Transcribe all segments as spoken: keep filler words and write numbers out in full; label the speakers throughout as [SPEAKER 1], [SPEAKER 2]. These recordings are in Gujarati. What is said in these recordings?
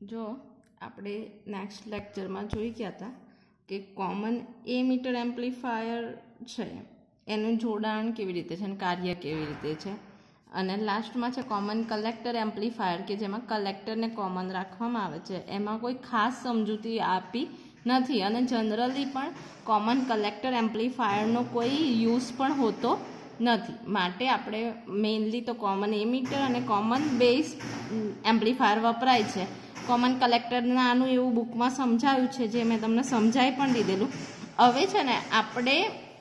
[SPEAKER 1] जो આપણે નેક્સ્ટ લેક્ચરમાં જોઈ ગયા હતા કે કોમન એ મીટર એમ્પ્લીફાયર છે એનું જોડાણ કેવી રીતે છે અને કાર્ય કેવી રીતે છે અને લાસ્ટમાં છે કોમન કલેક્ટર એમ્પ્લીફાયર કે જેમાં કલેક્ટરને કોમન રાખવામાં આવે છે એમાં કોઈ ખાસ સમજૂતી આપી નથી અને જનરલી પણ કોમન કલેક્ટર એમ્પ્લીફાયરનો કોઈ યુઝ પણ હોતો નથી માટે આપણે મેઇનલી તો કોમન એમીટર અને કોમન બેઝ એમ્પ્લીફાયર વપરાય છે કોમન કલેક્ટર નાનું એવું બુકમાં સમજાવ્યું છે જે મેં તમને સમજાવી પણ દીધેલું હવે છે ને આપણે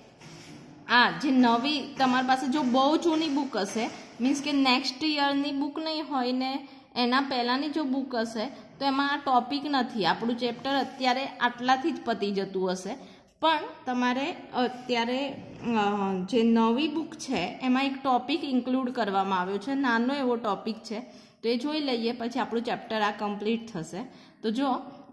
[SPEAKER 1] આ જે નવી તમારી પાસે જો બહુ જૂની બુક હશે મીન્સ કે નેક્સ્ટ યરની બુક નહીં હોય ને એના પહેલાંની જો બુક હશે તો એમાં આ ટોપિક નથી આપણું ચેપ્ટર અત્યારે આટલાથી જ પતી જતું હશે પણ તમારે અત્યારે જે નવી બુક છે એમાં એક ટોપિક ઇન્ક્લુડ કરવામાં આવ્યો છે નાનો એવો ટોપિક છે તો એ જોઈ લઈએ પછી આપણું ચેપ્ટર આ કમ્પ્લીટ થશે તો જો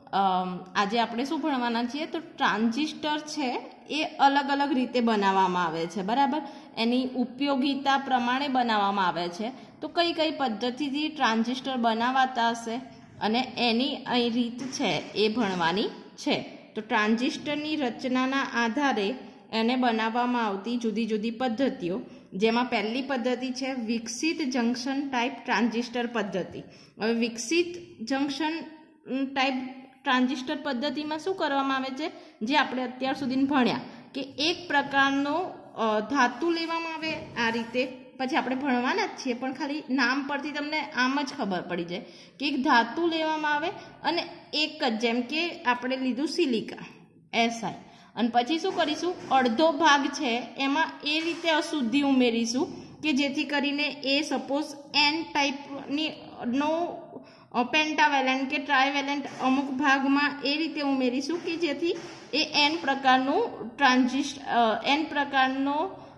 [SPEAKER 1] આજે આપણે શું ભણવાના છીએ તો ટ્રાન્ઝિસ્ટર છે એ અલગ અલગ રીતે બનાવવામાં આવે છે બરાબર એની ઉપયોગિતા પ્રમાણે બનાવવામાં આવે છે તો કઈ કઈ પદ્ધતિથી ટ્રાન્ઝિસ્ટર બનાવાતા હશે અને એની અહીં રીત છે એ ભણવાની છે તો ટ્રાન્ઝિસ્ટરની રચનાના આધારે એને બનાવવામાં આવતી જુદી જુદી પદ્ધતિઓ જેમાં પહેલી પદ્ધતિ છે વિકસિત જંક્શન ટાઈપ ટ્રાન્ઝિસ્ટર પદ્ધતિ હવે વિકસિત જંક્શન ટાઈપ ટ્રાન્ઝિસ્ટર પદ્ધતિમાં શું કરવામાં આવે છે જે આપણે અત્યાર સુધી ભણ્યા કે એક પ્રકારનો ધાતુ લેવામાં આવે આ રીતે પછી આપણે ભણવાના જ છીએ પણ ખાલી નામ પરથી તમને આમ જ ખબર પડી જાય કે એક ધાતુ લેવામાં આવે અને એક જ જેમ કે આપણે લીધું સિલિકા એસઆઈ અને પછી શું કરીશું અડધો ભાગ છે એમાં એ રીતે અશુદ્ધિ ઉમેરીશું કે જેથી કરીને એ સપોઝ એન ટાઈપની નો પેન્ટાવેલેન્ટ કે ટ્રાયવેલેન્ટ અમુક ભાગમાં એ રીતે ઉમેરીશું કે જેથી એ એન પ્રકારનું ટ્રાન્ઝિસ્ટ એન પ્રકારનો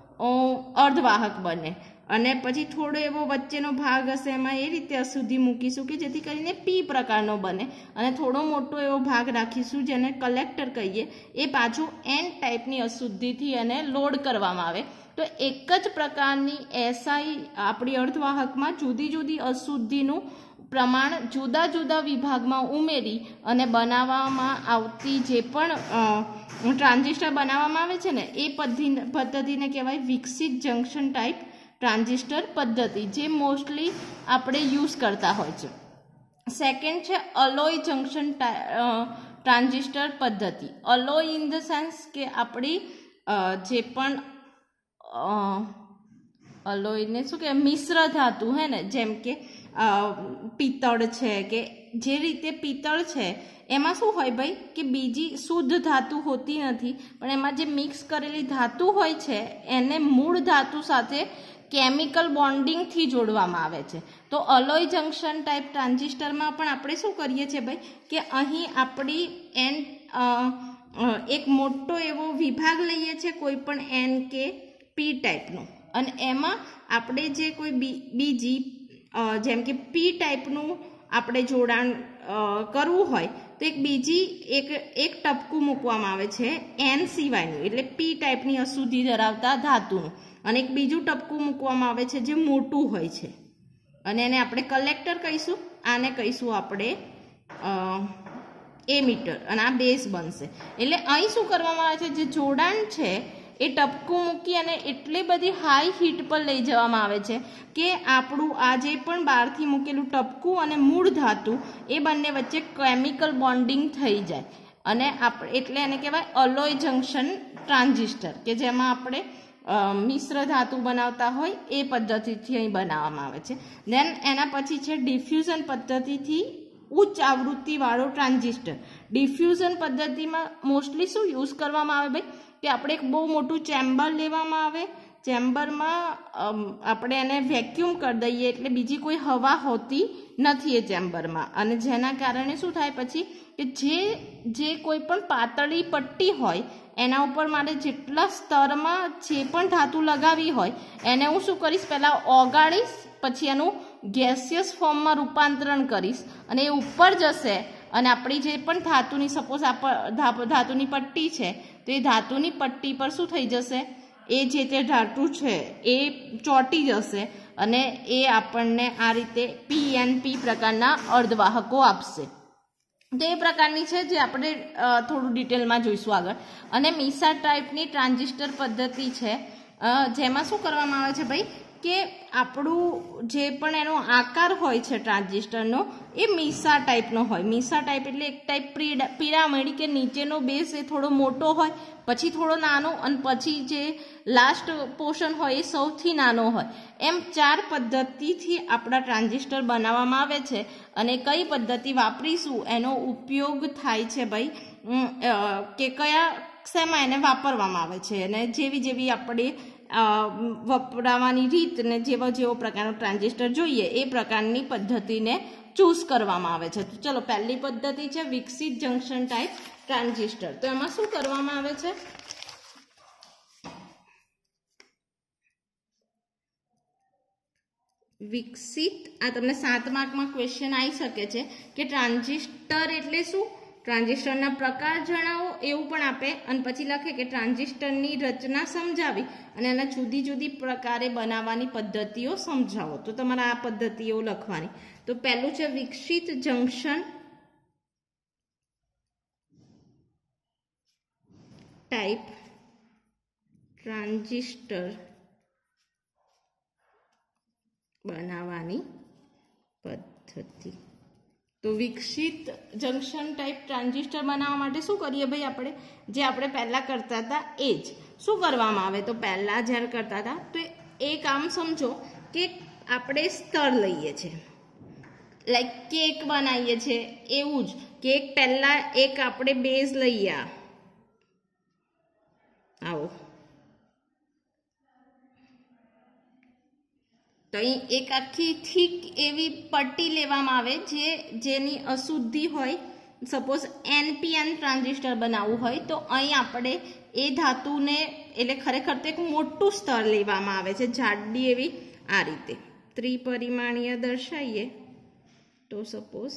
[SPEAKER 1] અર્ધવાહક બને અને પછી થોડો એવો વચ્ચેનો ભાગ હશે એમાં એ રીતે અશુદ્ધિ મૂકીશું કે જેથી કરીને પી પ્રકારનો બને અને થોડો મોટો એવો ભાગ રાખીશું જેને કલેક્ટર કહીએ એ પાછું એન ટાઈપની અશુદ્ધિથી એને લોડ કરવામાં આવે તો એક જ પ્રકારની એસઆઈ આપણી અર્ધવાહકમાં જુદી જુદી અશુદ્ધિનું પ્રમાણ જુદા જુદા વિભાગમાં ઉમેરી અને બનાવવામાં આવતી જે પણ ટ્રાન્ઝિસ્ટર બનાવવામાં આવે છે ને એ પદ્ધતિ પદ્ધતિને કહેવાય વિકસિત જંક્શન ટાઈપ ટ્રાન્ઝિસ્ટર પદ્ધતિ જે મોસ્ટલી આપણે યુઝ કરતા હોય છે સેકન્ડ છે અલોય જંક્શન ટ્રાન્ઝિસ્ટર પદ્ધતિ અલોય ઇન ધ સેન્સ કે આપણી જે પણ અલોયને શું કે મિશ્ર ધાતુ હે ને જેમ કે પિત્તળ છે કે જે રીતે પિત્તળ છે એમાં શું હોય ભાઈ કે બીજી શુદ્ધ ધાતુ હોતી નથી પણ એમાં જે મિક્સ કરેલી ધાતુ હોય છે એને મૂળ ધાતુ સાથે કેમિકલ બોન્ડિંગથી જોડવામાં આવે છે તો અલોય જંક્શન ટાઈપ ટ્રાન્ઝિસ્ટરમાં પણ આપણે શું કરીએ છીએ ભાઈ કે અહીં આપણી એન એક મોટો એવો વિભાગ લઈએ છીએ કોઈ પણ એન કે પી ટાઈપનો અને એમાં આપણે જે કોઈ બીજી જેમ કે પી ટાઈપનું આપણે જોડાણ કરવું હોય તો એક બીજી એક એક ટપકું મૂકવામાં આવે છે એન સિવાયનું એટલે પી ટાઈપની અશુદ્ધિ ધરાવતા ધાતુનું અને એક બીજું ટપકું મૂકવામાં આવે છે જે મોટું હોય છે અને એને આપણે કલેક્ટર કહીશું આને કહીશું આપણે એમીટર અને આ બેઝ બનશે એટલે અહીં શું કરવામાં આવે છે જે જોડાણ છે એ ટપકું મૂકી અને એટલી બધી હાઈ હીટ પર લઈ જવામાં આવે છે કે આપણું આ જે પણ બહારથી મૂકેલું ટપકું અને મૂળ ધાતુ એ બંને વચ્ચે કેમિકલ બોન્ડિંગ થઈ જાય અને આપણે એટલે એને કહેવાય અલોય જંક્શન ટ્રાન્ઝિસ્ટર કે જેમાં આપણે મિશ્ર ધાતુ બનાવતા હોય એ પદ્ધતિથી અહીં બનાવવામાં આવે છે દેન એના પછી છે ડિફ્યુઝન પદ્ધતિથી ઉચ્ચ આવૃત્તિવાળો ટ્રાન્ઝિસ્ટર ડિફ્યુઝન પદ્ધતિમાં મોસ્ટલી શું યુઝ કરવામાં આવે ભાઈ કે આપણે એક બહુ મોટું ચેમ્બર લેવામાં આવે ચેમ્બરમાં આપણે એને વેક્યુમ કરી દઈએ એટલે બીજી કોઈ હવા હોતી નથી એ ચેમ્બરમાં અને જેના કારણે શું થાય પછી કે જે જે કોઈ પણ પાતળી પટ્ટી હોય એના ઉપર મારે જેટલા સ્તરમાં જે પણ ધાતુ લગાવી હોય એને હું શું કરીશ પહેલાં ઓગાળીશ પછી એનું ગેસિયસ ફોર્મમાં રૂપાંતરણ કરીશ અને એ ઉપર જશે અને આપણી જે પણ ધાતુની સપોઝ આ ધાતુની પટ્ટી છે તો એ ધાતુની પટ્ટી પર શું થઈ જશે એ જે તે ધાતુ છે એ ચોંટી જશે અને એ આપણને આ રીતે પી એન પી પ્રકારના અર્ધવાહકો આપશે તો એ પ્રકારની છે જે આપણે થોડું ડિટેલમાં જોઈશું આગળ. અને મીસા ટાઈપની ટ્રાન્ઝિસ્ટર પદ્ધતિ છે જેમાં શું કરવામાં આવે છે ભાઈ કે આપણું જે પણ એનો આકાર હોય છે ટ્રાન્ઝિસ્ટરનો એ મીસા ટાઈપનો હોય. મીસા ટાઈપ એટલે એક ટાઈપ પિરામિડ કે નીચેનો બેઝ એ થોડો મોટો હોય, પછી થોડો નાનો, અને પછી જે લાસ્ટ પોર્શન હોય એ સૌથી નાનો હોય. એમ ચાર પદ્ધતિથી આપણા ટ્રાન્ઝિસ્ટર બનાવવામાં આવે છે. અને કઈ પદ્ધતિ વાપરીશું એનો ઉપયોગ થાય છે ભાઈ કે કયા શેમાં એને વાપરવામાં આવે છે, અને જેવી જેવી આપણે વપરાવાની રીત ને જેવો જેવો પ્રકારનો ટ્રાન્ઝિસ્ટર જોઈએ એ પ્રકારની પદ્ધતિને ચૂઝ કરવામાં આવે છે. તો ચલો, પહેલી પદ્ધતિ છે વિકસિત જંકશન ટાઈપ ટ્રાન્ઝિસ્ટર. તો એમાં શું કરવામાં આવે છે, વિકસિત, આ તમને સાત માર્કમાં ક્વેશ્ચન આવી શકે છે કે ટ્રાન્ઝિસ્ટર એટલે શું, ટ્રાન્ઝિસ્ટરના પ્રકાર જણાવો એવું પણ આપે, અને પછી લખે કે ટ્રાન્ઝિસ્ટરની રચના સમજાવી અને એના જુદી જુદી પ્રકારે બનાવવાની પદ્ધતિઓ સમજાવો. તો તમારે આ પદ્ધતિઓ લખવાની. તો પહેલું છે વિકસિત જંકશન ટાઈપ ટ્રાન્ઝિસ્ટર બનાવવાની પદ્ધતિ. તો વિકસિત જંકશન ટાઈપ ટ્રાન્ઝિસ્ટર બનાવવા માટે શું કરીએ ભાઈ, આપણે જે આપણે પહેલાં કરતા હતા એ જ શું કરવામાં આવે. તો પહેલાં જ્યારે કરતા હતા તો એ કામ સમજો કે આપણે સ્તર લઈએ છીએ, લાઈક કેક બનાવીએ છીએ એવું જ. કેક પહેલાં એક આપણે બેઝ લઈએ, આવો, તો અહીં એક આખી થીક એવી પટ્ટી લેવામાં આવે જે જેની અશુદ્ધિ હોય. સપોઝ એનપીએન ટ્રાન્ઝિસ્ટર બનાવવું હોય તો અહીં આપણે એ ધાતુને એટલે ખરેખર તો એક મોટું સ્તર લેવામાં આવે છે, જાડી એવી. આ રીતે ત્રિપરિમાણીય દર્શાવીએ તો સપોઝ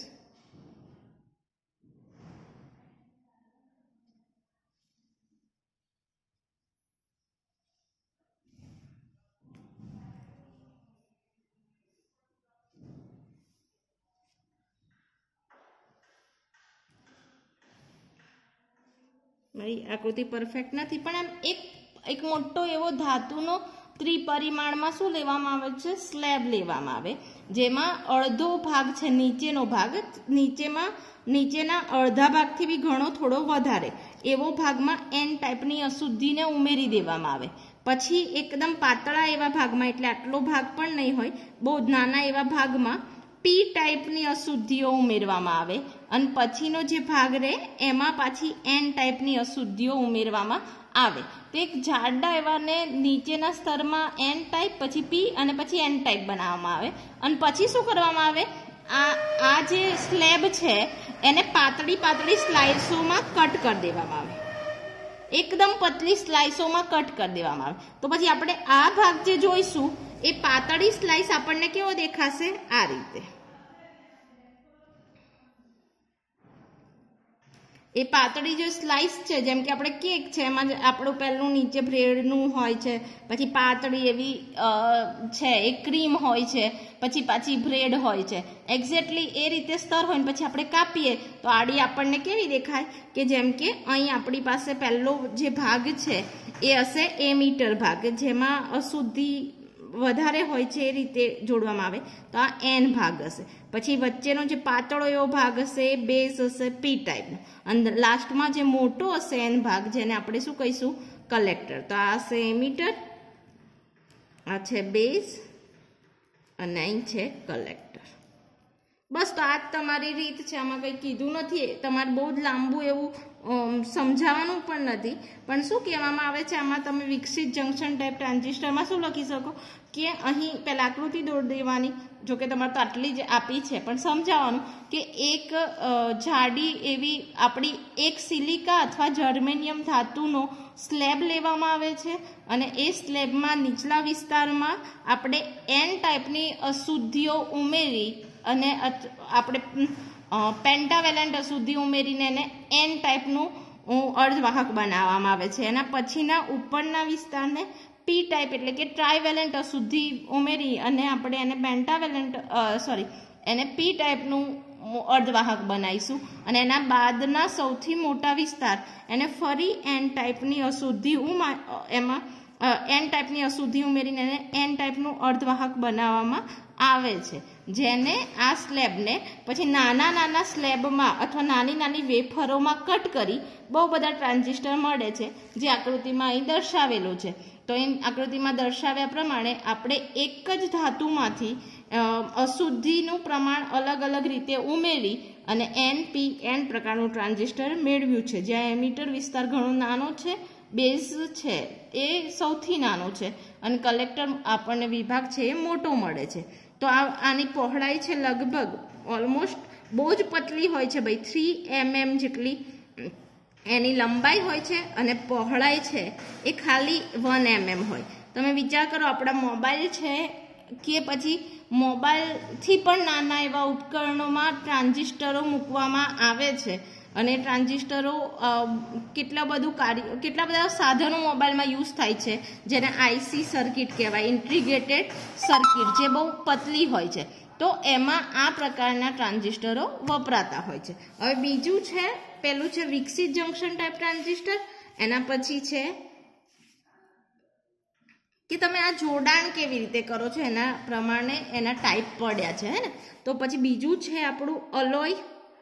[SPEAKER 1] મારી આકૃતિ પરફેક્ટ નથી, પણ એમ એક એક મોટો એવો ધાતુનો ત્રિપરિમાણમાં શું લેવામાં આવે છે, સ્લેબ લેવામાં આવે, જેમાં અડધો ભાગ છે નીચેનો ભાગ, નીચેમાં નીચેના અડધા ભાગથી બી ઘણો થોડો વધારે એવો ભાગમાં એન ટાઈપની અશુદ્ધિને ઉમેરી દેવામાં આવે. પછી એકદમ પાતળા એવા ભાગમાં, એટલે આટલો ભાગ પણ નહીં હોય, બહુ નાના એવા ભાગમાં પી ટાઈપની અશુદ્ધિઓ ઉમેરવામાં આવે, અને પછીનો જે ભાગ રહે એમાં પાછી એન ટાઈપની અશુદ્ધિઓ ઉમેરવામાં આવે. તો એક જાડા એવાને નીચેના સ્તરમાં એન ટાઈપ, પછી પી અને પછી એન ટાઈપ બનાવવામાં આવે. અને પછી શું કરવામાં આવે, આ આ જે સ્લેબ છે એને પાતળી પાતળી સ્લાઇસોમાં કટ કરી દેવામાં આવે, એકદમ પતલી સ્લાઇસોમાં કટ કરી દેવામાં આવે. તો પછી આપણે આ ભાગ જે જોઈશું એ પાતળી સ્લાઇસ આપણને કેવો દેખાશે, આ રીતે. એ પાતળી જે સ્લાઇસ છે, જેમ કે આપણે કેક છે એમાં આપણું પહેલું નીચે બ્રેડનું હોય છે, પછી પાતળી એવી છે એ ક્રીમ હોય છે, પછી પાછી બ્રેડ હોય છે, એક્ઝેક્ટલી એ રીતે સ્તર હોય ને પછી આપણે કાપીએ તો આડી આપણને કેવી દેખાય કે જેમ કે અહીં આપણી પાસે પહેલો જે ભાગ છે એ હશે એમીટર ભાગ, જેમાં અશુદ્ધિ વધારે હોય છે એ રીતે જોડવામાં આવે, તો આ એન ભાગ હશે. પછી વચ્ચેનો જે પાતળો એવો ભાગ હશે એ બેઝ હશે પી ટાઈપનો, અને લાસ્ટમાં જે મોટો હશે એન ભાગ જેને આપણે શું કહીશું, કલેક્ટર. તો આ હશે એમીટર, આ છે બેઝ, અને અહીં છે કલેક્ટર. બસ, તો આ જ તમારી રીત છે, આમાં કંઈ કીધું નથી, તમારે બહુ જ લાંબુ એવું સમજાવવાનું પણ નથી. પણ શું કહેવામાં આવે છે આમાં, તમે વિકસિત જંકશન ટાઈપ ટ્રાન્ઝિસ્ટરમાં શું લખી શકો કે અહીં પહેલાં આકૃતિ દોરી દેવાની, જોકે તમારે તો આટલી જ આપી છે, પણ સમજાવવાનું કે એક જાડી એવી આપણી એક સિલિકા અથવા જર્મેનિયમ ધાતુનો સ્લેબ લેવામાં આવે છે, અને એ સ્લેબમાં નીચલા વિસ્તારમાં આપણે એન ટાઈપની અશુદ્ધિઓ ઉમેરી અને આપણે પેન્ટાવેલેન્ટ અશુદ્ધિ ઉમેરીને એને એન ટાઈપનું અર્ધવાહક બનાવવામાં આવે છે. એના પછીના ઉપરના વિસ્તારને પી ટાઈપ એટલે કે ટ્રાયવેલેન્ટ અશુદ્ધિ ઉમેરી અને આપણે એને પેન્ટાવેલેન્ટ સોરી એને પી ટાઈપનું અર્ધવાહક બનાવીશું અને એના બાદના સૌથી મોટા વિસ્તાર એને ફરી એન ટાઈપની અશુદ્ધિ એમાં એન ટાઈપની અશુદ્ધિ ઉમેરીને એને એન ટાઈપનું અર્ધવાહક બનાવવામાં આવે છે, જેને આ સ્લેબને પછી નાના નાના સ્લેબમાં અથવા નાની નાની વેફરોમાં કટ કરી બહુ બધા ટ્રાન્ઝિસ્ટર મળે છે, જે આકૃતિમાં અહીં દર્શાવેલું છે. તો એ આકૃતિમાં દર્શાવ્યા પ્રમાણે આપણે એક જ ધાતુમાંથી અશુદ્ધિનું પ્રમાણ અલગ અલગ રીતે ઉમેરી અને એન પી એન પ્રકારનું ટ્રાન્ઝિસ્ટર મેળવ્યું છે, જ્યાં એમીટર વિસ્તાર ઘણો નાનો છે, બેઝ છે એ સૌથી નાનો છે અને કલેક્ટર આપણને વિભાગ છે એ મોટો મળે છે. તો આ આની પહોળાઈ છે લગભગ ઓલમોસ્ટ બહુ જ પતલી હોય છે ભાઈ, થ્રી એમએમ જેટલી એની લંબાઈ હોય છે અને પહોળાઈ છે એ ખાલી વન એમએમ હોય. તમે વિચાર કરો, આપણા મોબાઈલ છે કે પછી મોબાઈલથી પણ નાના એવા ઉપકરણોમાં ટ્રાન્ઝિસ્ટરો મૂકવામાં આવે છે અને ટ્રાન્ઝિસ્ટરો કેટલા બધું કાર્ય કેટલા બધા સાધનો મોબાઈલમાં યુઝ થાય છે, જેને આઈસી સર્કિટ કહેવાય, ઇન્ટિગ્રેટેડ સર્કિટ, જે બહુ પતલી હોય છે. તો એમાં આ પ્રકારના ટ્રાન્ઝિસ્ટરો વપરાતા હોય છે. હવે બીજું છે, પેલું છે વિકસિત જંકશન ટાઈપ ટ્રાન્ઝિસ્ટર, એના પછી છે કે તમે આ જોડાણ કેવી રીતે કરો છો એના પ્રમાણે એના ટાઈપ પડ્યા છે, હે ને. તો પછી બીજું છે આપણું અલોય.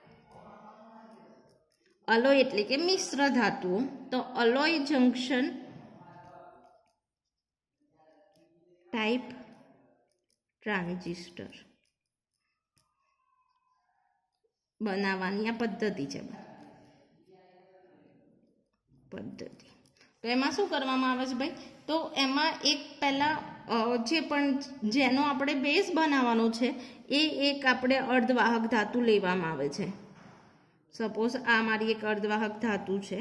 [SPEAKER 1] અલોય એટલે કે મિશ્ર ધાતુઓ. તો અલોય જંકશન ટાઈપ ટ્રાન્ઝિસ્ટર બનાવવાની આ પદ્ધતિ છે પદ્ધતિ તો એમાં શું કરવામાં આવે છે ભાઈ? તો એમાં એક પહેલા જે પણ જેનો આપણે બેઝ બનાવવાનો છે એ એક આપણે અર્ધવાહક ધાતુ લેવામાં આવે છે. સપોઝ આ મારી એક અર્ધવાહક ધાતુ છે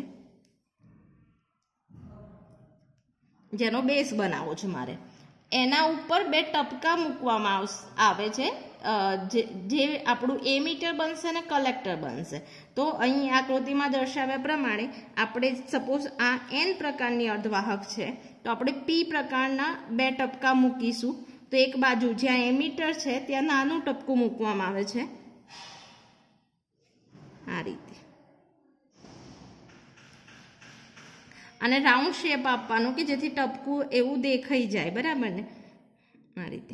[SPEAKER 1] જેનો બેઝ બનાવવો છે મારે. એના ઉપર બે ટપકા મૂકવામાં આવે છે, જે આપણું એમીટર બનશે અને કલેક્ટર બનશે. તો અહીં આકૃતિમાં દર્શાવ્યા પ્રમાણે આપણે સપોઝ આ એન પ્રકારની અર્ધવાહક છે, તો આપણે પી પ્રકારના બે ટપકા મૂકીશું. તો એક બાજુ જ્યાં એમીટર છે ત્યાં નાનું ટપકું મૂકવામાં આવે છે આ રીતે, અને રાઉન્ડ શેપ આપવાનું કે જેથી ટપકું એવું દેખાઈ જાય, બરાબર ને, આ રીતે.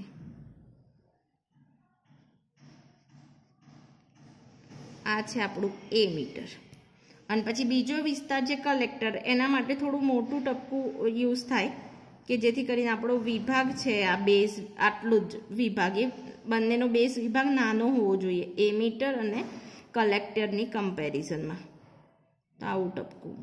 [SPEAKER 1] આ છે આપણું એમીટર. અને પછી બીજો વિસ્તાર જે કલેક્ટર, એના માટે થોડું મોટું ટપકું યુઝ થાય કે જેથી કરીને આપણો વિભાગ છે આ બેઝ, આટલું જ વિભાગ, એ બંનેનો બેઝ વિભાગ નાનો હોવો જોઈએ એમીટર અને કલેક્ટરની કમ્પેરિઝનમાં. તો આવું ટપકું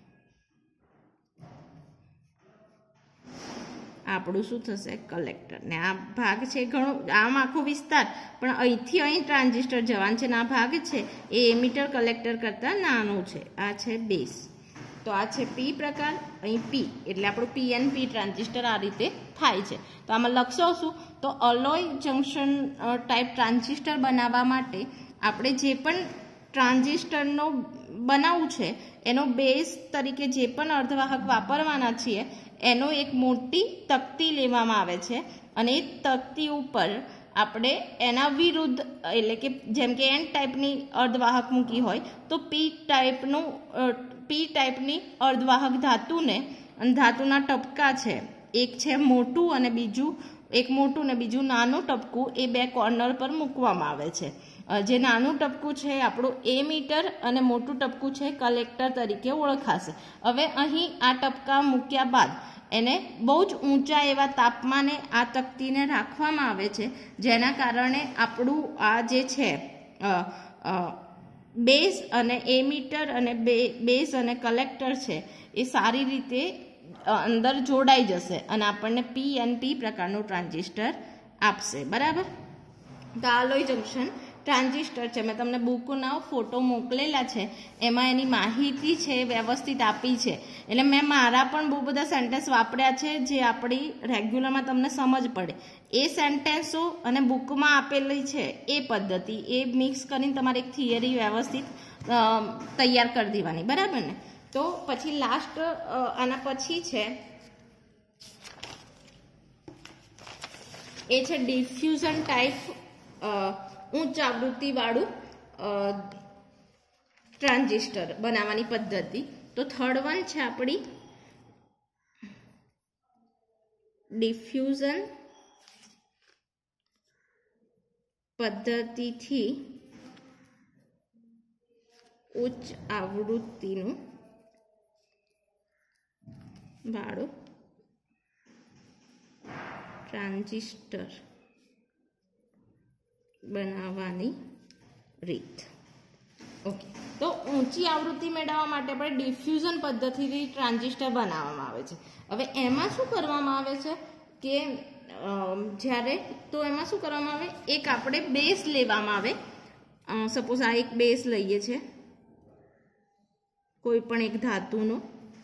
[SPEAKER 1] આપણું શું થશે? કલેક્ટર. ને આ ભાગ છે ઘણો, આમ આખો વિસ્તાર, પણ અહીંથી અહીં ટ્રાન્ઝિસ્ટર જવાનું છે ને આ ભાગ છે એ એમીટર કલેક્ટર કરતાં નાનો છે. આ છે બેઝ. તો આ છે પી પ્રકાર, અહીં પી એટલે આપણું પીએનપી ટ્રાન્ઝિસ્ટર આ રીતે થાય છે. તો આમાં લખશો શું? તો અલોય જંકશન ટાઈપ ટ્રાન્ઝિસ્ટર બનાવવા માટે આપણે જે પણ ટ્રાન્ઝિસ્ટરનો બનાવવું છે એનો બેઝ તરીકે જે પણ અર્ધવાહક વાપરવાના છીએ એનો એક મોટી તકતી લેવામાં આવે છે અને એ તકતી ઉપર આપણે એના વિરુદ્ધ, એટલે કે જેમ કે એન ટાઈપની અર્ધવાહક મૂકી હોય તો પી ટાઈપનું પી ટાઈપની અર્ધવાહક ધાતુને, અને ધાતુના ટપકા છે, એક છે મોટું અને બીજું એક મોટું ને બીજું નાનું ટપકું, એ બે કોર્નર પર મૂકવામાં આવે છે. જે નાનું ટપકું છે આપણું એમીટર અને મોટું ટપકું છે કલેક્ટર તરીકે ઓળખાશે. હવે અહીં આ ટપકા મૂક્યા બાદ એને બહુ જ ઊંચા એવા તાપમાને આ તકતીને રાખવામાં આવે છે, જેના કારણે આપણું આ જે છે બેઝ અને એમીટર અને બેઝ અને કલેક્ટર છે એ સારી રીતે અંદર જોડાઈ જશે અને આપણને પી એન પી પ્રકારનું ટ્રાન્ઝિસ્ટર આપશે, બરાબર. તો અલોય જંકશન ટ્રાન્ઝિસ્ટર છે, મેં તમને બુકના ફોટો મોકલેલા છે, એમાં એની માહિતી છે વ્યવસ્થિત આપી છે. એટલે મેં મારા પણ બહુ બધા સેન્ટેન્સ વાપર્યા છે જે આપણી રેગ્યુલરમાં તમને સમજ પડે. એ સેન્ટેન્સો અને બુકમાં આપેલી છે એ પદ્ધતિ, એ મિક્સ કરીને તમારે એક થિયરી વ્યવસ્થિત તૈયાર કરી દેવાની, બરાબર ને. તો પછી લાસ્ટ આના પછી છે એ છે ડિફ્યુઝન ટાઈપ ઉચ્ચ આવૃત્તિવાળું ટ્રાન્ઝિસ્ટર બનાવવાની પદ્ધતિ. તો થર્ડ વન છે આપણી ડિફ્યુઝન પદ્ધતિથી ઉચ્ચ આવૃત્તિનું વાળું ટ્રાન્ઝિસ્ટર બનાવવાની રીત. ઓકે, તો ઊંચી આવૃત્તિ મેળવવા માટે આપણે ડિફ્યુઝન પદ્ધતિથી ટ્રાન્ઝિસ્ટર બનાવવામાં આવે છે. હવે એમાં શું કરવામાં આવે છે કે જ્યારે તો એમાં શું કરવામાં આવે, એક આપણે બેઝ લેવામાં આવે. સપોઝ આ એક બેઝ લઈએ છે કોઈ પણ એક ધાતુનો.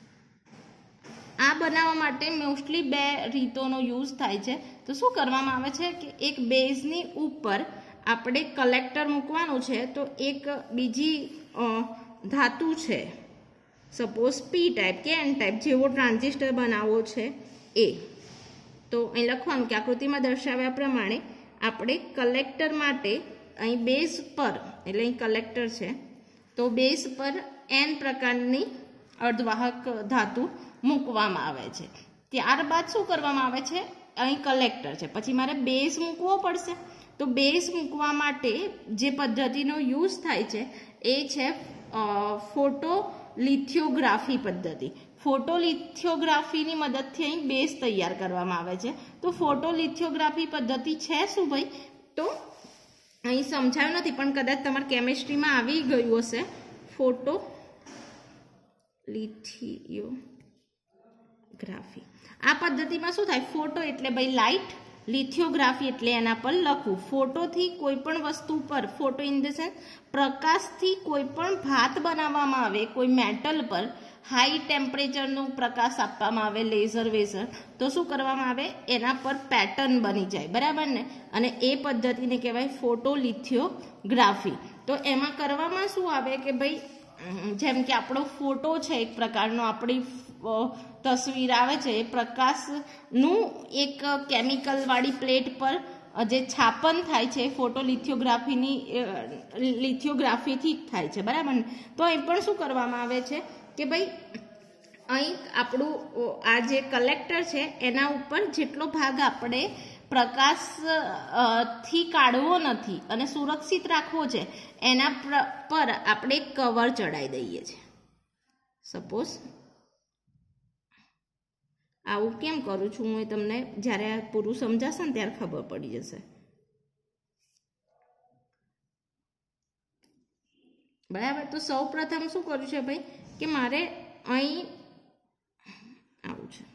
[SPEAKER 1] આ બનાવવા માટે મોસ્ટલી બે રીતોનો યુઝ થાય છે. તો શું કરવામાં આવે છે કે એક બેઝની ઉપર આપણે કલેક્ટર મૂકવાનું છે. તો એક બીજી ધાતુ છે, સપોઝ પી ટાઈપ કે એન ટાઈપ જેવો ટ્રાન્ઝિસ્ટર બનાવવો છે એ. તો અહીં લખવાનું કે આકૃતિમાં દર્શાવ્યા પ્રમાણે આપણે કલેક્ટર માટે અહીં બેઝ પર, એટલે અહીં કલેક્ટર છે, તો બેઝ પર એન પ્રકારની અર્ધવાહક ધાતુ મૂકવામાં આવે છે. ત્યારબાદ શું કરવામાં આવે છે, અહીં કલેક્ટર છે, પછી મારે બેઝ મૂકવો પડશે. તો બેઝ મૂકવા માટે જે પદ્ધતિનો યુઝ થાય છે એ છે ફોટોલિથિયોગ્રાફી પદ્ધતિ. ફોટોલિથિયોગ્રાફીની મદદથી અહીં બેઝ તૈયાર કરવામાં આવે છે. તો ફોટોલિથિયોગ્રાફી પદ્ધતિ છે શું ભાઈ, તો અહીં સમજાયું નથી પણ કદાચ તમારા કેમિસ્ટ્રીમાં આવી ગયું હશે. ફોટો લિથિયોગ્રાફી આ પદ્ધતિમાં શું થાય, ફોટો એટલે ભાઈ લાઇટ, લિથિયોગ્રાફી એટલે એના પર લખવું. ફોટોથી કોઈ પણ વસ્તુ પર, ફોટો ઇન ધ સેન્સ પ્રકાશથી કોઈ પણ ભાત બનાવવામાં આવે કોઈ મેટલ પર, હાઈ ટેમ્પરેચરનો પ્રકાશ આપવામાં આવે, લેઝર વેઝર, તો શું કરવામાં આવે, એના પર પેટર્ન બની જાય, બરાબર ને. અને એ પદ્ધતિને કહેવાય ફોટોલિથિયોગ્રાફી. તો એમાં કરવામાં શું આવે કે ભાઈ જેમ કે આપણો ફોટો છે એક પ્રકારનો, આપણી તસવીર આવે છે, એ પ્રકાશનું એક કેમિકલવાળી પ્લેટ પર જે છાપન થાય છે ફોટોલિથિયોગ્રાફીની લિથિયોગ્રાફીથી જ થાય છે, બરાબર ને. તો અહીં પણ શું કરવામાં આવે છે કે ભાઈ અહીં આપણું આ જે કલેક્ટર છે એના ઉપર જેટલો ભાગ આપણે પ્રકાશ થી કાઢવો નથી અને સુરક્ષિત રાખવો છે એના પર આપણે કવર ચડાવી દઈએ છીએ. સપોઝ આવું કેમ કરું છું હું, તમને જ્યારે પૂરું સમજાશે ને ત્યારે ખબર પડી જશે, બરાબર. તો સૌ પ્રથમ શું કર્યું છે ભાઈ કે મારે અહીં આવું છે,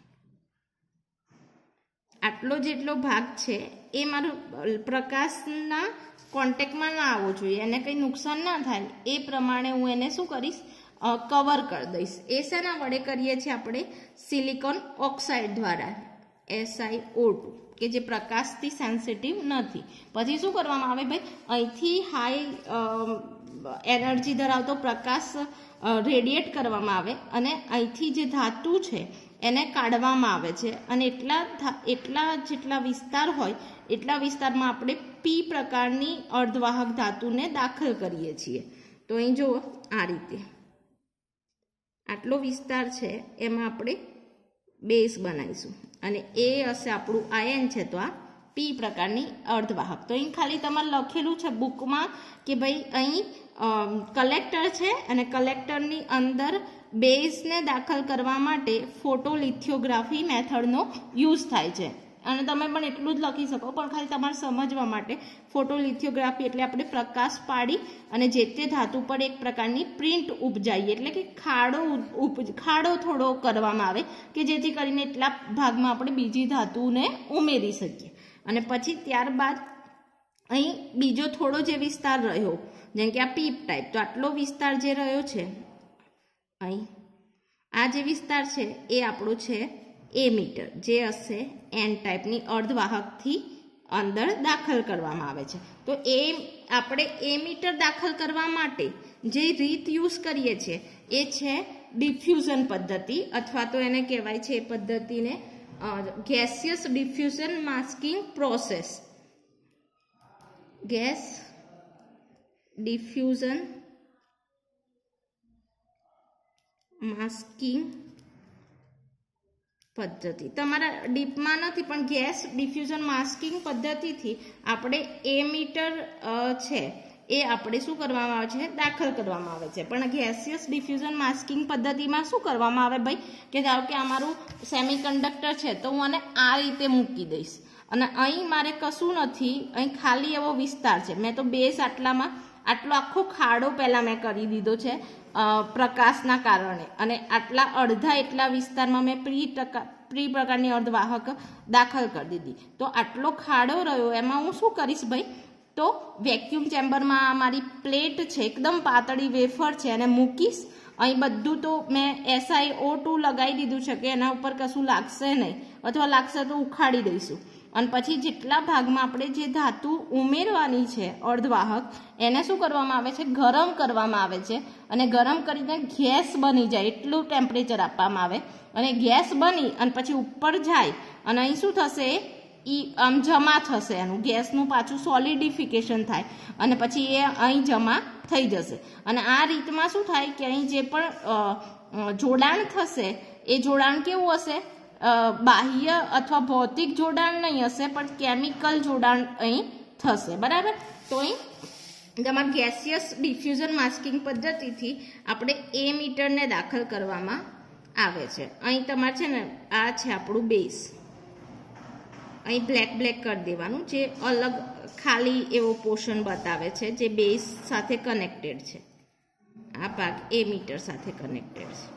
[SPEAKER 1] આટલો જેટલો ભાગ છે એ મારો પ્રકાશના કોન્ટેક્ટમાં ના આવવો જોઈએ, એને કંઈ નુકસાન ના થાય એ પ્રમાણે હું એને શું કરીશ, કવર કરી દઈશ. એ શેના વડે કરીએ છીએ આપણે, સિલિકોન ઓક્સાઇડ દ્વારા, એસઆઈઓ ટુ, કે જે પ્રકાશથી સેન્સિટિવ નથી. પછી શું કરવામાં આવે ભાઈ, અહીંથી હાઈ એનર્જી ધરાવતો પ્રકાશ રેડિયેટ કરવામાં આવે અને અહીંથી જે ધાતુ છે એને કાઢવામાં આવે છે. અને એટલા એટલા જેટલા વિસ્તાર હોય એટલા વિસ્તારમાં આપણે પી પ્રકારની અર્ધવાહક ધાતુને દાખલ કરીએ છીએ. તો અહીં જુઓ આ રીતે આટલો વિસ્તાર છે એમાં આપણે બેઝ બનાવીશું અને એ હશે આપણું આયન છે, તો આ પી પ્રકારની અર્ધવાહક. તો અહીં ખાલી તમારે લખેલું છે બુકમાં કે ભાઈ અહીં કલેક્ટર છે અને કલેક્ટરની અંદર બેઝને દાખલ કરવા માટે ફોટોલિથિયોગ્રાફી મેથડનો યુઝ થાય છે. અને તમે પણ એટલું જ લખી શકો, પણ ખાલી તમારે સમજવા માટે ફોટોલિથિયોગ્રાફી એટલે આપણે પ્રકાશ પાડી અને જે તે ધાતુ પર એક પ્રકારની પ્રિન્ટ ઉપજાઈએ, એટલે કે ખાડો ઉપ ખાડો થોડો કરવામાં આવે કે જેથી કરીને એટલા ભાગમાં આપણે બીજી ધાતુને ઉમેરી શકીએ. અને પછી ત્યારબાદ અહીં બીજો થોડો જે વિસ્તાર રહ્યો, જેમ કે આ પીપ ટાઈપ, તો આટલો વિસ્તાર જે રહ્યો છે અહીં, આ જે વિસ્તાર છે એ આપણો છે એમીટર, જે હશે એન ટાઈપની અર્ધવાહકથી અંદર દાખલ કરવામાં આવે છે. તો એ આપણે એમીટર દાખલ કરવા માટે જે રીત યુઝ કરીએ છીએ એ છે ડિફ્યુઝન પદ્ધતિ, અથવા તો એને કહેવાય છે એ પદ્ધતિને gaseous diffusion masking process. Gas diffusion masking પદ્ધતિ તમારા ડીપમાં નથી, પણ ગેસ ડિફ્યુઝન માસ્કિંગ પદ્ધતિથી આપણે એ મીટર છે એ આપણે શું કરવામાં આવે છે, દાખલ કરવામાં આવે છે. પણ ગેસિયસ ડિફ્યુઝન માસ્કિંગ પદ્ધતિમાં શું કરવામાં આવે ભાઈ, કે ધારો કે અમારું સેમિકન્ડક્ટર છે તો હું આને આ રીતે મૂકી દઈશ અને અહીં મારે કશું નથી, અહીં ખાલી એવો વિસ્તાર છે. મેં તો બેઝ આટલામાં આટલો આખો ખાડો પહેલાં મેં કરી દીધો છે પ્રકાશના કારણે, અને આટલા અડધા એટલા વિસ્તારમાં મેં પ્રી ટકા પ્રી પ્રકારની અર્ધવાહક દાખલ કરી દીધી. તો આટલો ખાડો રહ્યો, એમાં હું શું કરીશ ભાઈ, તો વેક્યુમ ચેમ્બરમાં મારી પ્લેટ છે, એકદમ પાતળી વેફર છે, એને મૂકીશ. અહીં બધું તો મેં એસઆઈ ઓ ટુ લગાવી દીધું છે કે એના ઉપર કશું લાગશે નહીં, અથવા લાગશે તો ઉખાડી દઈશું. અને પછી જેટલા ભાગમાં આપણે જે ધાતુ ઉમેરવાની છે અર્ધવાહક, એને શું કરવામાં આવે છે, ગરમ કરવામાં આવે છે. અને ગરમ કરીને ગેસ બની જાય એટલું ટેમ્પરેચર આપવામાં આવે, અને ગેસ બની અને પછી ઉપર જાય અને અહીં શું થશે, ઈ આમ જમા થશે, એનું ગેસનું પાછું સોલિડિફિકેશન થાય અને પછી એ અહીં જમા થઈ જશે. અને આ રીતમાં શું થાય કે અહીં જે પણ જોડાણ થશે એ જોડાણ કેવું હશે, બાહ્ય અથવા ભૌતિક જોડાણ નહીં હશે, પણ કેમિકલ જોડાણ અહીં થશે. બરાબર. તો અહીં તમારા ગેસિયસ ડિફ્યુઝન માસ્કિંગ પદ્ધતિથી આપણે એ મીટરને દાખલ કરવામાં આવે છે. અહીં તમારે છે ને આ છે આપણું બેઝ, અહીં બ્લેક બ્લેક કરી દેવાનું, જે અલગ ખાલી એવો પોર્શન બતાવે છે જે બેઝ સાથે કનેક્ટેડ છે. આ ભાગ એ મીટર સાથે કનેક્ટેડ છે.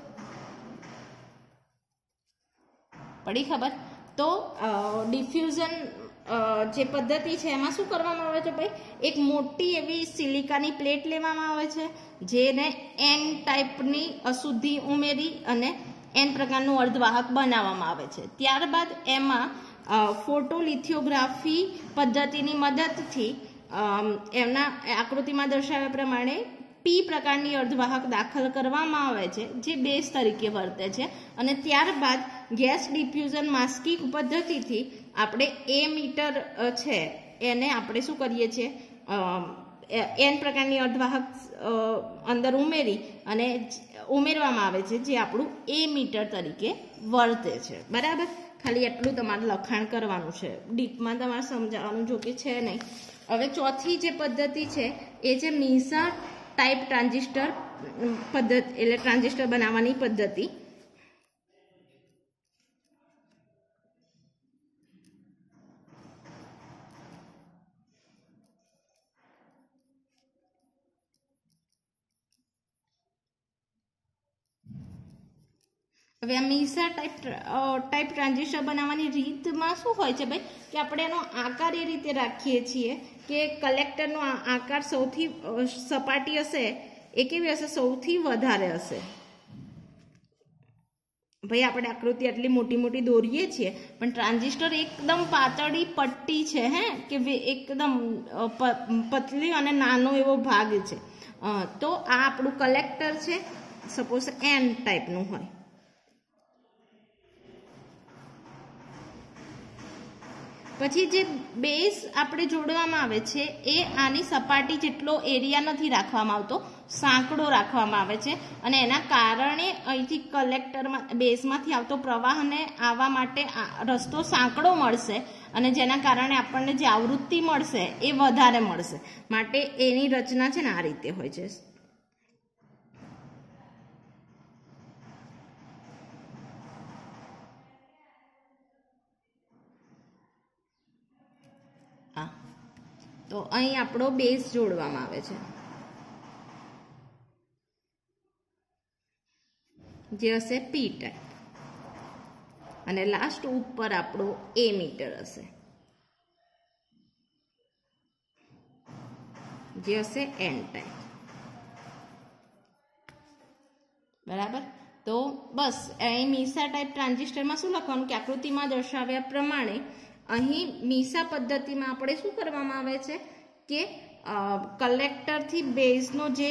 [SPEAKER 1] પડી ખબર? તો ડિફ્યુઝન જે પદ્ધતિ છે એમાં શું કરવામાં આવે છે ભાઈ, એક મોટી એવી સિલિકાની પ્લેટ લેવામાં આવે છે, જેને એન ટાઈપની અશુદ્ધિ ઉમેરી અને એન પ્રકારનું અર્ધવાહક બનાવવામાં આવે છે. ત્યારબાદ એમાં ફોટોલિથિયોગ્રાફી પદ્ધતિની મદદથી એમના આકૃતિમાં દર્શાવ્યા પ્રમાણે પી પ્રકારની અર્ધવાહક દાખલ કરવામાં આવે છે, જે બેઝ તરીકે વર્તે છે. અને ત્યારબાદ ગેસ ડિફ્યુઝન માસ્કિંગ પદ્ધતિથી આપણે એ મીટર છે એને આપણે શું કરીએ છીએ, એન પ્રકારની અર્ધવાહક અંદર ઉમેરી અને ઉમેરવામાં આવે છે, જે આપણું એ મીટર તરીકે વર્તે છે. બરાબર. ખાલી એટલું તમારે લખાણ કરવાનું છે, ડીપમાં તમારે સમજાવવાનું જો કે છે નહીં. હવે ચોથી જે પદ્ધતિ છે એ છે મીસા ટાઈપ ટ્રાન્ઝિસ્ટર પદ્ધતિ, એટલે ટ્રાન્ઝિસ્ટર બનાવવાની પદ્ધતિ. હવે આ મીસા ટાઈપ ટાઈપ ટ્રાન્ઝિસ્ટર બનાવવાની રીતમાં શું હોય છે ભાઈ, કે આપણે એનો આકાર એ રીતે રાખીએ છીએ કે કલેક્ટરનો આકાર સૌથી સપાટી હશે એ કેવી હશે, સૌથી વધારે હશે. ભાઈ આપણે આકૃતિ આટલી મોટી મોટી દોરીએ છીએ, પણ ટ્રાન્ઝિસ્ટર એકદમ પાતળી પટ્ટી છે, હે કે એકદમ પતલી અને નાનો એવો ભાગ છે. તો આ આપણું કલેક્ટર છે, સપોઝ એન ટાઈપનું હોય. પછી જે બેઝ આપણે જોડવામાં આવે છે એ આની સપાટી જેટલો એરિયા નથી રાખવામાં આવતો, સાંકડો રાખવામાં આવે છે. અને એના કારણે અહીંથી કલેક્ટરમાં બેઝમાંથી આવતો પ્રવાહને આવવા માટે રસ્તો સાંકડો મળશે, અને જેના કારણે આપણને જે આવૃત્તિ મળશે એ વધારે મળશે. માટે એની રચના છે ને આ રીતે હોય છે. તો અહીં આપણો બેઝ જોડવામાં આવે છે, જે હશે પી ટાઈપ, અને લાસ્ટ ઉપર આપણો એ મીટર હશે, જે હશે એન ટાઈપ. બરાબર. તો બસ અહીં મીસા ટાઈપ ટ્રાન્ઝિસ્ટરમાં શું લખવાનું કે આકૃતિમાં દર્શાવ્યા પ્રમાણે અહીં મીસા પદ્ધતિમાં આપણે શું કરવામાં આવે છે કે કલેક્ટરથી બેઝનો જે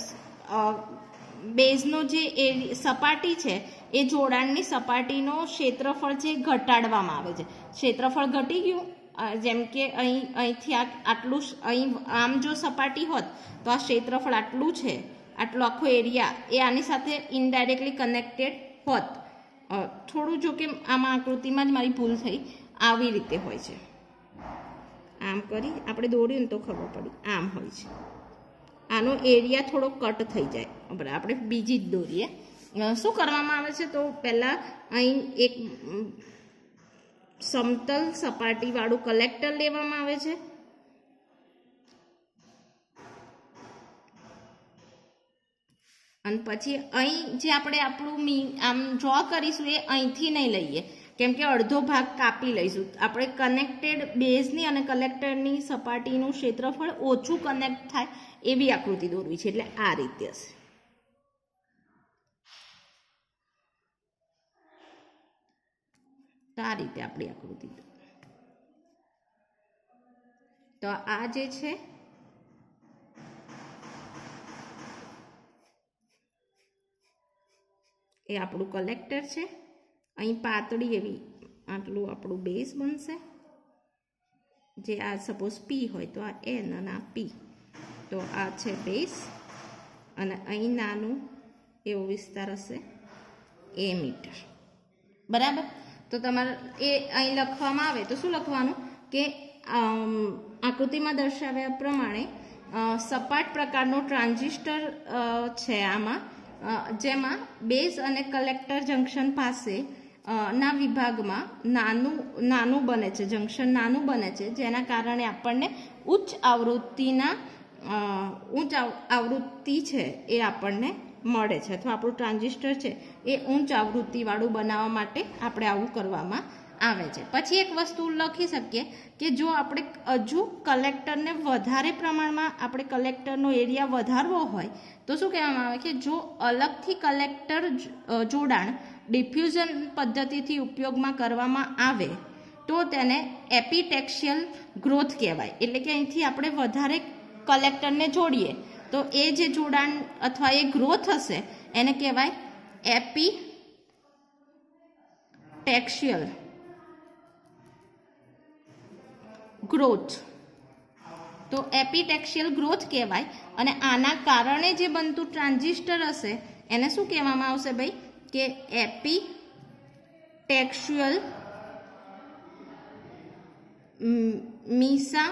[SPEAKER 1] બેઝનો જે સપાટી છે એ જોડાણની સપાટીનો ક્ષેત્રફળ જે ઘટાડવામાં આવે છે. ક્ષેત્રફળ ઘટી ગયું જેમ કે અહીં અહીંથી આટલું અહીં આમ જો સપાટી હોત તો આ ક્ષેત્રફળ આટલું છે, આટલો આખો એરિયા એ આની સાથે ઇનડાયરેક્ટલી કનેક્ટેડ હોત. થોડું જો કે આમાં આકૃતિમાં જ મારી ભૂલ થઈ, આવી રીતે હોય છે. આમ કરી આપણે દોર્યું ને તો ખબર પડી આમ હોય છે. આનો એરિયા થોડો કટ થઈ જાય. બરાબર, આપણે બીજી જ દોરીએ. શું કરવામાં આવે છે તો પહેલાં અહીં એક સમતલ સપાટીવાળું કલેક્ટર લેવામાં આવે છે. અને પછી અહીં જે આપણે આપણું મી આમ ડ્રો કરીશું એ અહીંથી નહીં લઈએ, કેમ કે અડધો ભાગ કાપી લઈશું. આપણે કનેક્ટેડ બેઝની અને કલેક્ટરની સપાટીનું ક્ષેત્રફળ ઓછું કનેક્ટ થાય એવી આકૃતિ દોરવી છે, એટલે આ રીતે હશે. તો આ રીતે આપણી આકૃતિ. તો આ જે છે એ આપણું કલેક્ટર છે. અહીં પાતળી એવી આટલું આપણું બેઝ બનશે, જે આ સપોઝ પી હોય તો આ એન અને આ પી, તો આ છે બેઝ. અને અહીં નાનું એવો વિસ્તાર હશે એ મીટર. બરાબર, તો તમારે એ અહીં લખવામાં આવે તો શું લખવાનું કે આકૃતિમાં દર્શાવ્યા પ્રમાણે સપાટ પ્રકારનો ટ્રાન્ઝિસ્ટર છે આમાં, જેમાં બેઝ અને કલેક્ટર જંકશન પાસે ના વિભાગમાં નાનું નાનું બને છે, જંકશન નાનું બને છે, જેના કારણે આપણને ઉચ્ચ આવૃત્તિના ઉચ્ચ આવૃત્તિ છે એ આપણને મળે છે, અથવા આપણું ટ્રાન્ઝિસ્ટર છે એ ઉચ્ચ આવૃત્તિવાળું બનાવવા માટે આપણે આવું કરવામાં આવે છે. પછી એક વસ્તુ લખી શકીએ કે જો આપણે હજુ કલેક્ટરને વધારે પ્રમાણમાં આપણે કલેક્ટરનો એરિયા વધારવો હોય તો શું કહેવામાં આવે કે જો અલગથી કલેક્ટર જોડાણ ડિફ્યુઝન પદ્ધતિથી ઉપયોગમાં કરવામાં આવે તો તેને એપિટેક્શિયલ ગ્રોથ કહેવાય. એટલે કે અહીંથી આપણે વધારે કલેક્ટરને જોડીએ તો એ જે જોડાણ અથવા એ ગ્રોથ હશે એને કહેવાય એપિટેક્શિયલ ગ્રોથ. તો એપિટેક્શિયલ ગ્રોથ કહેવાય. અને આના કારણે જે બનતું ટ્રાન્ઝિસ્ટર હશે એને શું કહેવામાં આવશે ભાઈ કે એપિટેક્શિયલ મીસા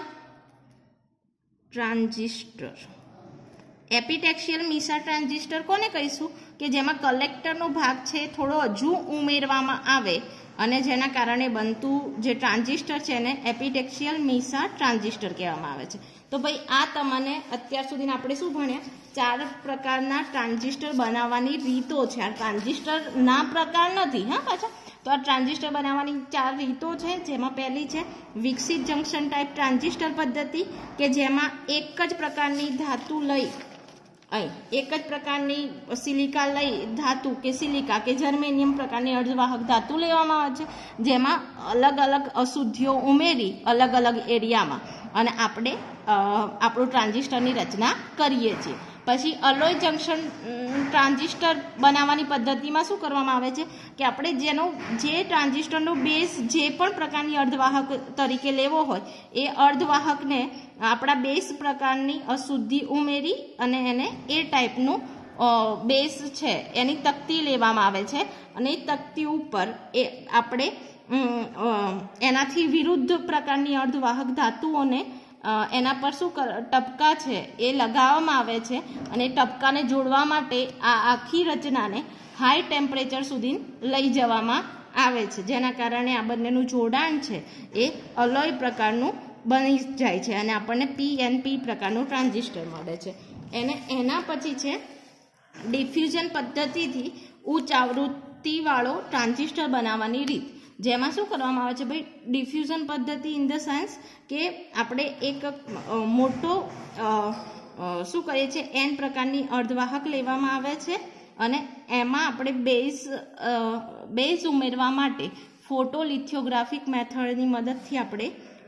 [SPEAKER 1] ટ્રાન્ઝિસ્ટર. એપિટેક્શિયલ મીસા ટ્રાન્ઝિસ્ટર કોને કહીશું કે જેમાં કલેક્ટરનો ભાગ છે થોડો હજુ ઉમેરવામાં આવે અને જેના કારણે બનતું જે ટ્રાન્ઝિસ્ટર છે એને એપિટેક્શિયલ મીસા ટ્રાન્ઝિસ્ટર કહેવામાં આવે છે. તો ભાઈ આ તમને અત્યાર સુધી આપણે શું ભણ્યા, ચાર પ્રકારના ટ્રાન્ઝિસ્ટર બનાવવાની રીતો છે. આ ટ્રાન્ઝિસ્ટર ના પ્રકાર નથી હા પાછા, તો આ ટ્રાન્ઝિસ્ટર બનાવવાની ચાર રીતો છે, જેમાં પહેલી છે વિકસિત જંકશન ટાઈપ ટ્રાન્ઝિસ્ટર પદ્ધતિ, કે જેમાં એક જ પ્રકારની ધાતુ લઈ અહીં એક જ પ્રકારની સિલિકા લઈ ધાતુ કે સિલિકા કે જર્મેનિયમ પ્રકારની અર્ધવાહક ધાતુ લેવામાં આવે છે, જેમાં અલગ અલગ અશુદ્ધિઓ ઉમેરી અલગ અલગ એરિયામાં અને આપણે આપણું ટ્રાન્ઝિસ્ટરની રચના કરીએ છીએ. પછી અલોય જંકશન ટ્રાન્ઝિસ્ટર બનાવવાની પદ્ધતિમાં શું કરવામાં આવે છે કે આપણે જેનો જે ટ્રાન્ઝિસ્ટરનો બેઝ જે પણ પ્રકારની અર્ધવાહક તરીકે લેવો હોય એ અર્ધવાહકને આપણા બેઝ પ્રકારની અશુદ્ધિ ઉમેરી અને એને એ ટાઈપનું બેઝ છે એની તકતી લેવામાં આવે છે અને એ તકતી ઉપર એ આપણે એનાથી વિરુદ્ધ પ્રકારની અર્ધવાહક ધાતુઓને એના પર શું ટપકા છે એ લગાવવામાં આવે છે અને ટપકાને જોડવા માટે આ આખી રચનાને હાઈ ટેમ્પરેચર સુધી લઈ જવામાં આવે છે, જેના કારણે આ બંનેનું જોડાણ છે એ અલોય પ્રકારનું બની જાય છે અને આપણને પી એન પી પ્રકારનું ટ્રાન્ઝિસ્ટર મળે છે. એને એના પછી છે ડિફ્યુઝન પદ્ધતિથી ઉચ્ચ આવૃત્તિવાળો ટ્રાન્ઝિસ્ટર બનાવવાની રીત, જેમાં શું કરવામાં આવે છે ભાઈ ડિફ્યુઝન પદ્ધતિ ઇન ધ સેન્સ કે આપણે એક મોટો શું કહીએ છીએ એન પ્રકારની અર્ધવાહક લેવામાં આવે છે અને એમાં આપણે બેઝ બેઝ ઉમેરવા માટે ફોટોલિથિયોગ્રાફિક મેથડની મદદથી આપણે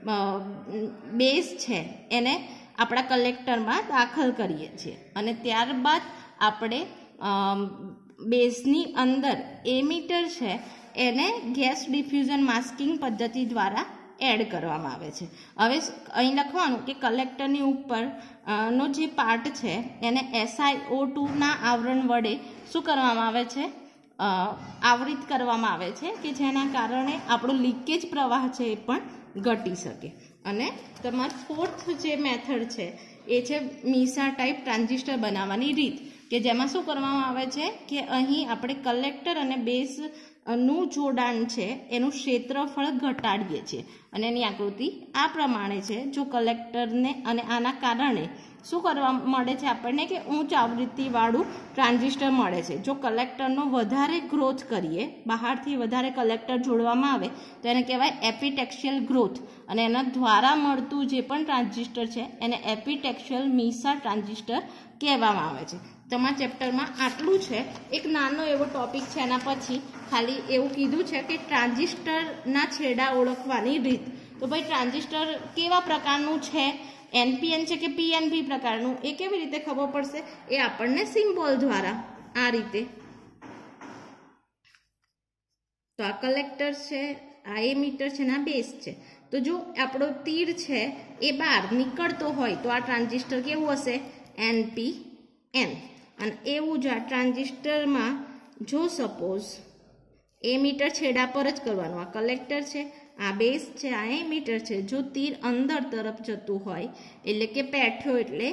[SPEAKER 1] બેઝ છે એને આપણા કલેક્ટરમાં દાખલ કરીએ છીએ અને ત્યારબાદ આપણે બેઝની અંદર એમીટર છે એને ગેસ ડિફ્યુઝન માસ્કિંગ પદ્ધતિ દ્વારા એડ કરવામાં આવે છે. હવે અહીં લખવાનું કે કલેક્ટરની ઉપર નો જે પાર્ટ છે એને એસઆઈઓ ટુના આવરણ વડે શું કરવામાં આવે છે, આવરિત કરવામાં આવે છે, કે જેના કારણે આપણો લીકેજ પ્રવાહ છે એ પણ ઘટી શકે. અને તમારું ફોર્થ જે મેથડ છે એ છે મીસા ટાઈપ ટ્રાન્ઝિસ્ટર બનાવવાની રીત, કે જેમાં શું કરવામાં આવે છે કે અહીં આપણે કલેક્ટર અને બેઝ નું જોડાણ છે એનું ક્ષેત્રફળ ઘટાડીએ છીએ. અને એની આકૃતિ આ પ્રમાણે છે. જો કલેક્ટરને અને આના કારણે શું કરવા મળે છે આપણને કે ઉચ્ચ આવૃત્તિવાળું ટ્રાન્ઝિસ્ટર મળે છે. જો કલેક્ટરનો વધારે ગ્રોથ કરીએ, બહારથી વધારે કલેક્ટર જોડવામાં આવે તો એને કહેવાય એપિટેક્શિયલ ગ્રોથ, અને એના દ્વારા મળતું જે પણ ટ્રાન્ઝિસ્ટર છે એને એપિટેક્શિયલ મીસા ટ્રાન્ઝિસ્ટર કહેવામાં આવે છે. તમારા ચેપ્ટરમાં આટલું છે. એક નાનો એવો ટોપિક છે એના પછી ખાલી એવું કીધું છે કે ટ્રાન્ઝિસ્ટરના છેડા ઓળખવાની રીત. તો ભાઈ ટ્રાન્ઝિસ્ટર કેવા પ્રકારનું છે, એનપીએન છે કે પીએનપી પ્રકારનું, એ કેવી રીતે ખબર પડશે, એ આપણને સિમ્બોલ દ્વારા આ રીતે. તો આ કલેક્ટર છે, આ એમીટર છે, આ બેઝ છે. તો જો આપણો તીર છે એ બહાર નીકળતો હોય તો આ ટ્રાન્ઝિસ્ટર કેવું હશે, એનપીએન. અને એવું જ આ ટ્રાન્ઝિસ્ટરમાં જો સપોઝ એમીટર છેડા પર જ કરવાનું, આ કલેક્ટર છે, આ બેઝ છે, આ એમીટર છે, જો તીર અંદર તરફ જતું હોય એટલે કે પેઠ્યો એટલે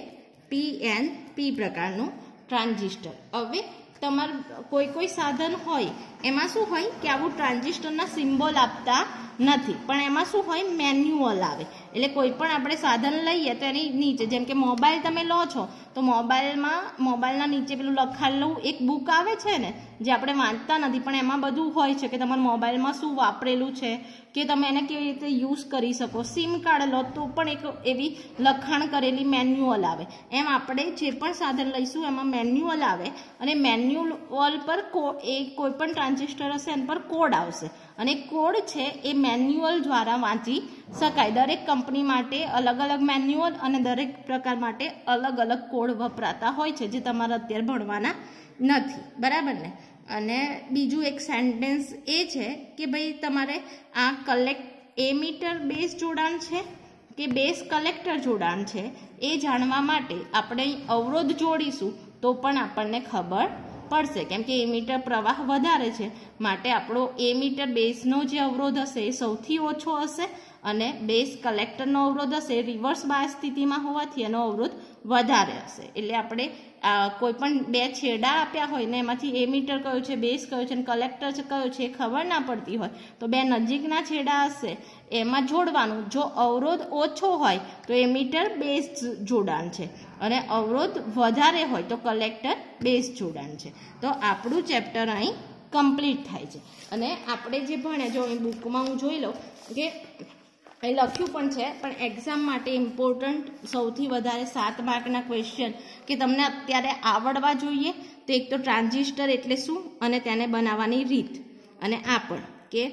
[SPEAKER 1] પીએનપી પ્રકારનું ટ્રાન્ઝિસ્ટર. હવે તમારું કોઈ કોઈ સાધન હોય એમાં શું હોય કે આવું ટ્રાન્ઝિસ્ટરના સિમ્બોલ આપતા નથી, પણ એમાં શું હોય, મેન્યુઅલ આવે. એટલે કોઈ પણ આપણે સાધન લઈએ તો એની નીચે, જેમ કે મોબાઈલ તમે લો છો તો મોબાઈલમાં મોબાઈલના નીચે પેલું લખાયેલું એક બુક આવે છે ને, જે આપણે વાંચતા નથી પણ એમાં બધું હોય છે કે તમારા મોબાઈલમાં શું વાપરેલું છે, કે તમે એને કેવી રીતે યુઝ કરી શકો. સિમ કાર્ડ લો તો પણ એક એવી લખાણ કરેલી મેન્યુઅલ આવે. એમ આપણે જે પણ સાધન લઈશું એમાં મેન્યુઅલ આવે, અને મેન્યુઅલ પર કો એ કોઈ પણ ટ્રાન્ઝિસ્ટર હશે એના પર કોડ આવશે, અને કોડ છે એ મેન્યુઅલ દ્વારા વાંચી શકાય. દરેક કંપની માટે અલગ અલગ મેન્યુઅલ અને દરેક પ્રકાર માટે અલગ અલગ કોડ વપરાતા હોય છે, જે તમારે અત્યારે ભણવાના નથી, બરાબર ને. અને બીજું એક સેન્ટેન્સ એ છે કે ભાઈ તમારે આ કલેક્ટ એમીટર બેઝ જોડાણ છે કે બેઝ કલેક્ટર જોડાણ છે એ જાણવા માટે આપણે અવરોધ જોડીશું તો પણ આપણને ખબર પડશે, કેમ કે એમીટર પ્રવાહ વધારે છે માટે આપણો એમીટર બેઝનો જે અવરોધ હશે એ સૌથી ઓછો હશે, અને બેઝ કલેક્ટરનો અવરોધ હશે રિવર્સ બાયસ સ્થિતિમાં હોવાથી એનો અવરોધ વધારે હશે. એટલે આપણે કોઈ પણ બે છેડા આપ્યા હોય ને એમાંથી એમીટર કયો છે, બેઝ કયો છે, અને કલેક્ટર કયો છે એ ખબર ના પડતી હોય તો બે નજીકના છેડા હશે એમાં જોડવાનું. જો અવરોધ ઓછો હોય તો એમીટર બેઝ જોડાણ છે, અને અવરોધ વધારે હોય તો કલેક્ટર બેઝ જોડાણ છે. તો આપણું ચેપ્ટર અહીં કમ્પ્લીટ થાય છે. અને આપણે જે ભણ્યા, જો અહીં બુકમાં હું જોઈ લઉં કે અહીં લખ્યું પણ છે, પણ એક્ઝામ માટે ઇમ્પોર્ટન્ટ સૌથી વધારે સાત માર્કના ક્વેશ્ચન કે તમને અત્યારે આવડવા જોઈએ તો એક તો ટ્રાન્ઝિસ્ટર એટલે શું અને તેને બનાવવાની રીત, અને આ પણ કે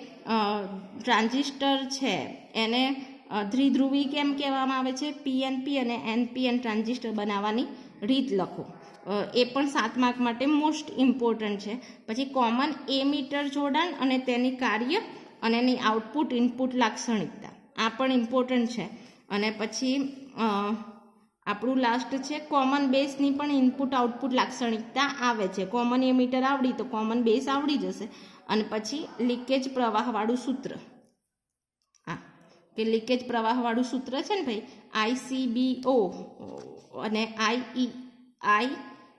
[SPEAKER 1] ટ્રાન્ઝિસ્ટર છે એને દ્વિધ્રુવી કેમ કહેવામાં આવે છે, પીએનપી અને એનપીએન ટ્રાન્ઝિસ્ટર બનાવવાની રીત લખો, એ પણ સાત માર્ક માટે મોસ્ટ ઇમ્પોર્ટન્ટ છે. પછી કોમન એમીટર જોડાણ અને તેની કાર્ય અને એની આઉટપુટ ઇનપુટ લાક્ષણિકતા, આ પણ ઇમ્પોર્ટન્ટ છે. અને પછી આપણું લાસ્ટ છે કોમન બેઝની પણ ઇનપુટ આઉટપુટ લાક્ષણિકતા આવે છે. કોમન એમીટર આવડી તો કોમન બેઝ આવડી જશે. અને પછી લીકેજ પ્રવાહવાળું સૂત્ર, હા કે લીકેજ પ્રવાહવાળું સૂત્ર છે ને ભાઈ, આઈસીબીઓ અને આઈ આઈ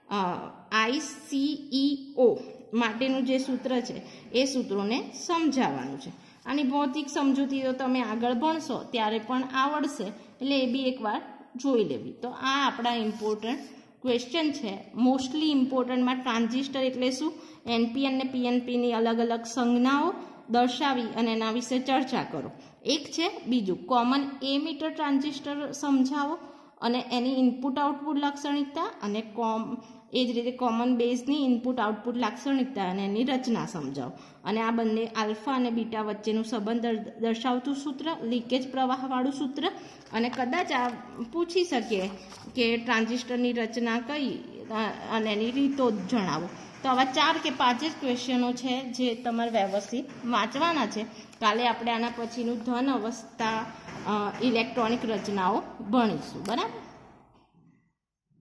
[SPEAKER 1] આઈસીઈઓ માટેનું જે સૂત્ર છે એ સૂત્રોને સમજાવવાનું છે. આની ભૌતિક સમજૂતી તો તમે આગળ ભણશો ત્યારે પણ આવડશે, એટલે એ બી એકવાર જોઈ લેવી. તો આ આપણા ઇમ્પોર્ટન્ટ ક્વેશ્ચન છે. મોસ્ટલી ઇમ્પોર્ટન્ટમાં ટ્રાન્ઝિસ્ટર એટલે શું, એનપીએન અને પીએનપીની અલગ અલગ સંજ્ઞાઓ દર્શાવી અને એના વિશે ચર્ચા કરો. એક છે બીજું કોમન એમીટર ટ્રાન્ઝિસ્ટર સમજાવો અને એની ઇનપુટ આઉટપુટ લાક્ષણિકતા, અને કોમ એ જ રીતે કોમન બેઝની ઇનપુટ આઉટપુટ લાક્ષણિકતા અને એની રચના સમજાવો. અને આ બંને આલ્ફા અને બીટા વચ્ચેનું સંબંધ દર્શાવતું સૂત્ર, લીકેજ પ્રવાહવાળું સૂત્ર, અને કદાચ આ પૂછી શકીએ કે ટ્રાન્ઝિસ્ટરની રચના કઈ અને એની રીતો જણાવો. તો આવા ચાર કે પાંચ જ ક્વેશ્ચનો છે જે તમારે વ્યવસ્થિત વાંચવાના છે. કાલે આપણે આના પછીનું ધન અવસ્થા ઇલેક્ટ્રોનિક રચનાઓ ભણીશું. બરાબર.